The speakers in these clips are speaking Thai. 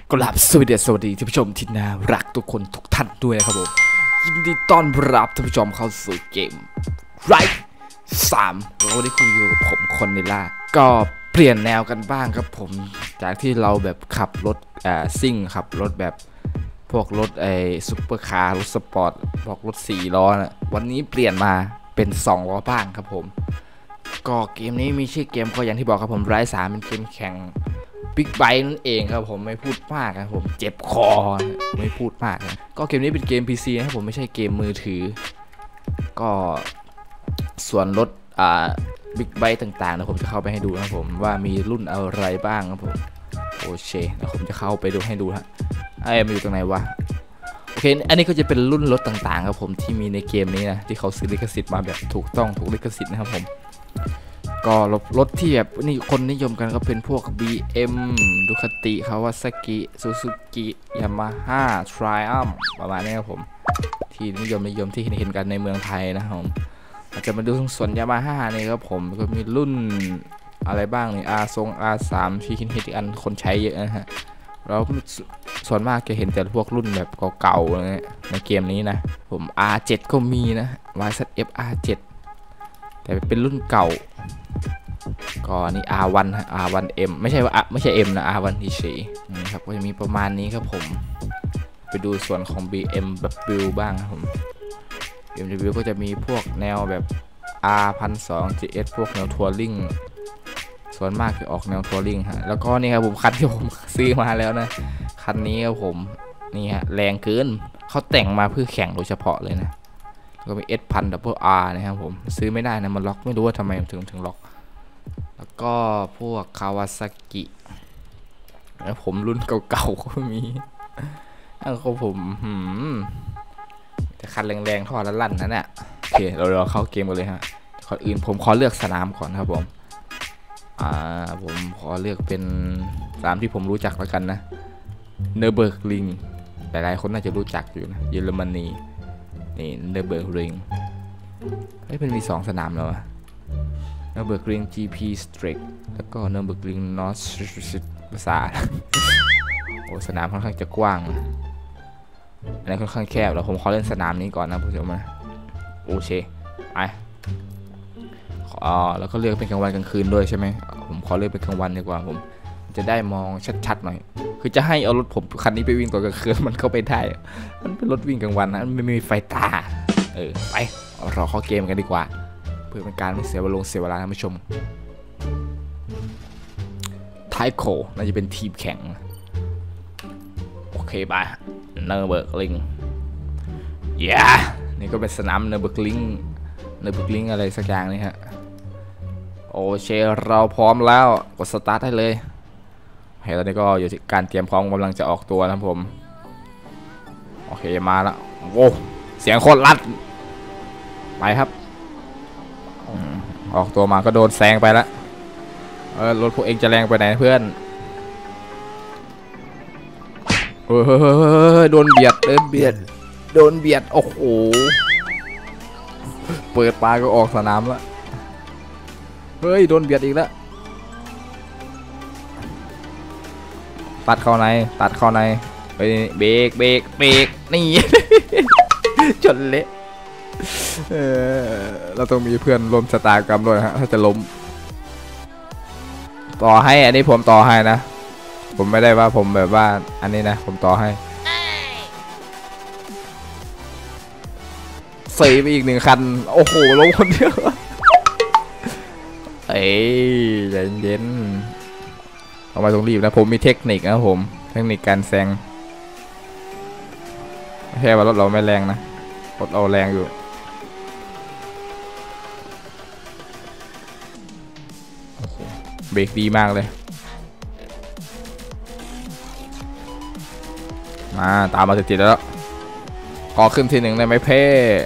กราบสวัสดีท่านผู้ชมที่น่ารักทุกคนทุกท่านด้วยนะครับผมยินดีต้อนรับท่านผู้ชมเข้าสู่เกมไร3วันนี้คุณอยู่กับผมคนในล่าก็เปลี่ยนแนวกันบ้างครับผมจากที่เราแบบขับรถซิ่งขับรถแบบพวกรถซุปเปอร์คาร์รถสปอร์ตพวกรถ4 ล้อนะวันนี้เปลี่ยนมาเป็น2 ล้อบ้างครับผมก็เกมนี้มีชื่อเกมก็อย่างที่บอกครับผมไร3เป็นเกมแข่งบิ๊กไบค์นั่นเองครับผมไม่พูดมากครับผมเจ็บคอไม่พูดมากนะก็เกมนี้เป็นเกม PC นะครับผมไม่ใช่เกมมือถือก็ส่วนรถบิ๊กไบค์ต่างๆนะผมจะเข้าไปให้ดูนะครับผมว่ามีรุ่นอะไรบ้างครับผมโอเคนะผมจะเข้าไปดูให้ดูฮะมันอยู่ตรงไหนวะโอเคอันนี้ก็จะเป็นรุ่นรถต่างๆครับผมที่มีในเกมนี้นะที่เขาซื้อลิขสิทธิ์มาแบบถูกต้องถูกลิขสิทธิ์นะครับผมก็รถที่แบบนี่คนนิยมกันก็เป็นพวก BM ดูคาติคาวาซากิซูซูกิยามาฮ่าทริอัมประมาณนี้ครับผมที่นิยมที่เห็นกันในเมืองไทยนะครับผมอาจจะมาดูส่วนยามาฮ่านี่ครับผมก็มีรุ่นอะไรบ้างนี่R3ที่เห็นอันคนใช้เยอะนะฮะเราส่วนมากจะเห็นแต่พวกรุ่นแบบเก่าๆในเกมนี้นะผม R7 ก็มีนะ YZF R7 แต่เป็นรุ่นเก่าก็นี่ R1M ไม่ใช่ M นะ R1 เฉยๆนี่ครับก็จะมีประมาณนี้ครับผมไปดูส่วนของ BMW บ้างครับผม BMW ก็จะมีพวกแนวแบบ R1200 GS พวกแนวทัวริงส่วนมากจะออกแนวทัวริงฮะแล้วก็นี่ครับผมคันที่ผมซื้อมาแล้วนะคันนี้ครับผมนี่ฮะแรงเกินเขาแต่งมาเพื่อแข่งโดยเฉพาะเลยนะก็มี S1000R นะครับผมซื้อไม่ได้นะมันล็อกไม่รู้ว่าทำไมถึงล็อกแล้วก็พวกคาวาซากิแล้วผมรุ่นเก่าๆก็มีแล้วก็ผมแต่คันแรงๆท่อลั่นๆนั่นแหละโอเคเราเข้าเกมกันเลยฮะก่อนอื่นผมขอเลือกสนามก่อนครับผมขอเลือกเป็นสนามที่ผมรู้จักแล้วกันนะเนอร์เบิร์กลิงหลายๆคนน่าจะรู้จักอยู่นะเยอรมนีนี่เนอร์เบิร์กลิงมันมี2 สนามแล้วอะเนอร์เบิร์กลิง GP Street แล้วก็เนอร์เบิร์กลิง North ภาษาโอ้สนามค่อนข้างจะกว้างอันนี้ค่อนข้างแคบแล้วผมขอเล่นสนามนี้ก่อนนะผู้ชมนะโอเคไปแล้วก็เลือกเป็นกลางวันกลางคืนด้วยใช่ไหมผมขอเลือกเป็นกลางวันดีกว่าผมจะได้มองชัดๆหน่อยคือจะให้เอารถผมคันนี้ไปวิ่งตอนกลางคืนมันก็ไปได้มันเป็นรถวิ่งกลางวันนะไม่มีไฟตาไปรอเข้าเกมกันดีกว่าเพื่อเป็นการไม่เสียเวลาท่านผู้ชมไทโคน่าจะเป็นทีมแข่งโอเคไปเนอร์เบิร์กลิงนี่ก็เป็นสนามเนอร์เบิร์กลิงอะไรสักอย่างนี่ฮะโอเคเราพร้อมแล้วกดสตาร์ทได้เลยตอนนี้ก็อยู่ที่การเตรียมพร้อมกำลังจะออกตัวนะผมโอเคมาแล้วโว้เสียงโคตรลั่นไปครับออกตัวมาก็โดนแซงไปแล้วรถพวกเองจะแรงไปไหนเพื่อนโดนเบียดโอ้โหเปิดปลาก็ออกสนามแล้วโดนเบียดอีกแล้วตัดเข้าในไปเบรกนี่ จนเละเราต้องมีเพื่อนร่วมชะตากรรมด้วยฮะถ้าจะล้มต่อให้อันนี้ผมต่อให้นะผมไม่ได้ว่าผมแบบว่าอันนี้นะผมต่อให้เสียไปอีก1 คันโอ้โหล้มคนเดียวใจเย็นเอามาต้องรีบนะผมมีเทคนิคนะผมเทคนิคการแซงไม่ใช่ว่ารถเราไม่แรงนะรถเราแรงอยู่เบรกดีมากเลยมาตามมาติดๆแล้วขอขึ้นที่1ได้ไหมเพ่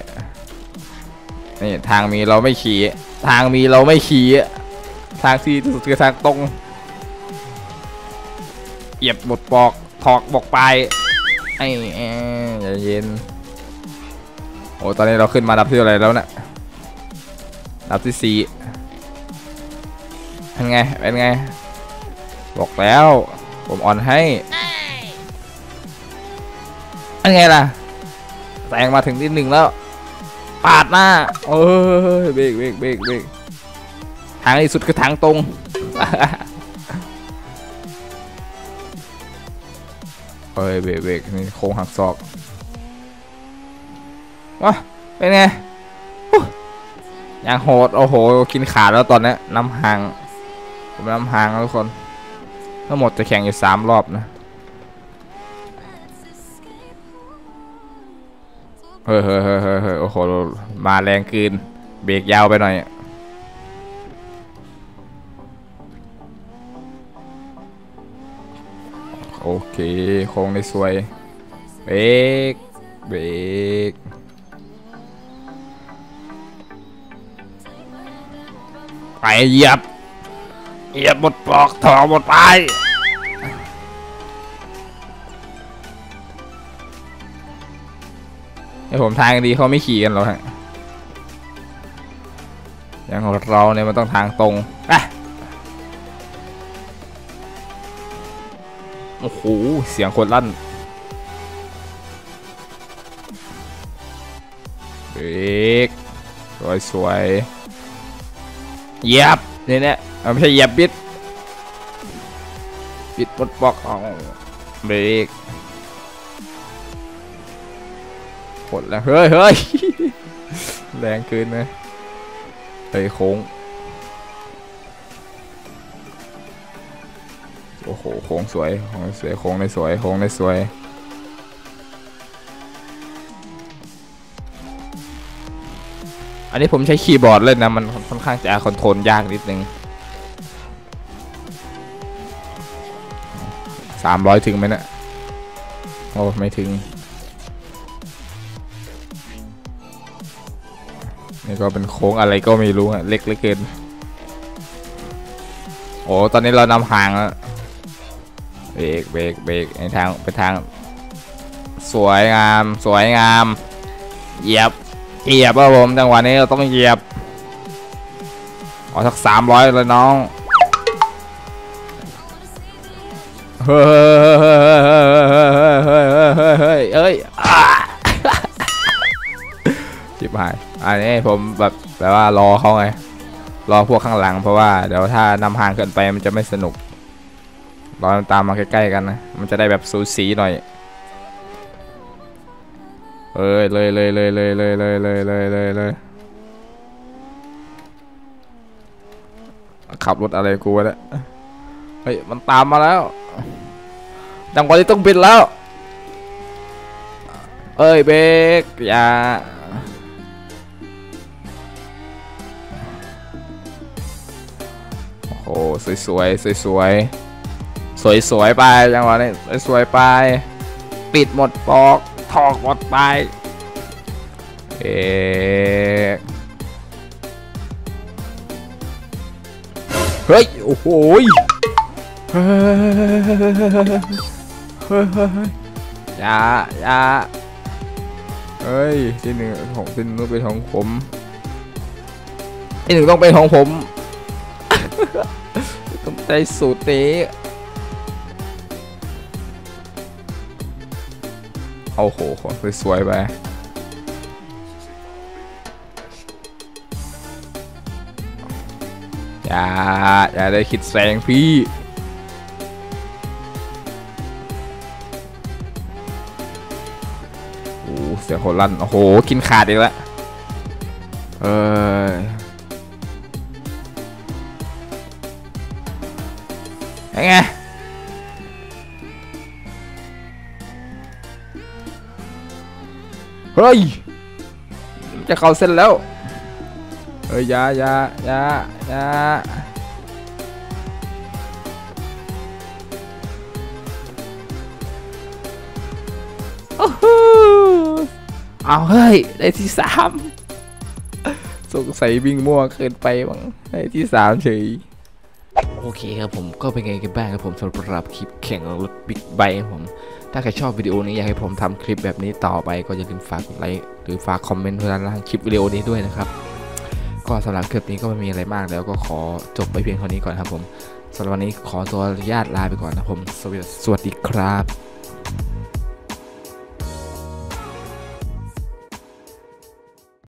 นี่ทางมีเราไม่ขี่ทางที่สุดคือทางตรงเหยียบหมดปอกถอกบอกไปเย็นโอ้ตอนนี้เราขึ้นมาดับที่อะไรแล้วเนี่ยดับที่4เป็นไงบอกแล้วผมออนให้อันไงล่ะแซงมาถึงที่1แล้วปาดหน้าเบรกทางที่สุดคือทางตรงเบรกนี่โค้งหักศอกวะเป็นไงอย่างโหดโอ้โหกินขาดแล้วตอนนี้น้ำห่างผมน้ำห่างแล้วทุกคนทั้งหมดจะแข่งอยู่3 รอบนะเฮ้ยโอ้โหมาแรงเกินเบรกยาวไปหน่อยโอเคโค้งได้สวยเบรกไปเหยียบหมดปอกถอหมดไปไอผมทางดีเขาไม่ขี่กันหรอกฮะอย่างของเราเนี่ยมันต้องทางตรงโอ้โหเสียงคนลั่นเบรกสวยเหยียบเนี่ยไม่ใช่เหยียบบิดปลดบล็อกเอาเบรกกดแล้วเฮ้ยแรงเกินนะโค้งโอ้โหโค้งสวยโค้งได้สวยอันนี้ผมใช้คีย์บอร์ดเล่นนะมันค่อนข้างจะคอนโทรลยากนิดนึง300ถึงไหมเนี่ยโอ้ไม่ถึงนี่ก็เป็นโค้งอะไรก็ไม่รู้อะเล็กเหลือเกินโอ้ตอนนี้เรานำห่างแล้วเบรกในทางไปทางสวยงามเหยียบครับผมจังหวะนี้เราต้องเหยียบสัก300เลยน้องเฮ้ยจิบหายอันนี้ผมแบบว่ารอเขาไงรอพวกข้างหลังเพราะว่าเดี๋ยวถ้านำห่างเกินไปมันจะไม่สนุกรอตามมาใกล้ๆกันนะมันจะได้แบบสูสีหน่อยเลยขับรถอะไรกูวะเนี่ยเฮ้ยมันตามมาแล้วจังหวะนี้ต้องบินแล้วเบรกอย่าโอ้โหสวยไปจังหวะนี้สวยไปปิดหมดปอกถอกหมดไปเฮ้ยโอ้โหอย่าเฮ้ยที่1ของที่1ต้องเป็นของผมที่1ต้องเป็นของผมต้องใจสูตรนี้โอ้โหสวยไปอย่าได้คิดแซงพี่โอ้เสียงโคลั่นโอ้โหกินขาดอีกแล้วยังไงเฮ้ยจะเข้าเส้นแล้วอย่าเอาเฮ้ยได้ที่3สงสัยวิ่งมั่วเกินไปมั้งได้ที่3เฉยโอเคครับผมก็เป็นไงกันบ้างครับผมสำหรับคลิปแข่งรถบิ๊กไบค์ผมถ้าใครชอบวิดีโอนี้อยากให้ผมทำคลิปแบบนี้ต่อไปก็อย่าลืมฝากกดไลค์หรือฝากคอมเมนต์ด้านล่างคลิปวิดีโอนี้ด้วยนะครับก็สำหรับคลิปนี้ก็ไม่มีอะไรมากแล้วก็ขอจบไปเพียงเท่านี้ก่อนครับผมสำหรับวันนี้ขอตัวอนุญาตลาไปก่อนนะผมสวัสดีครับ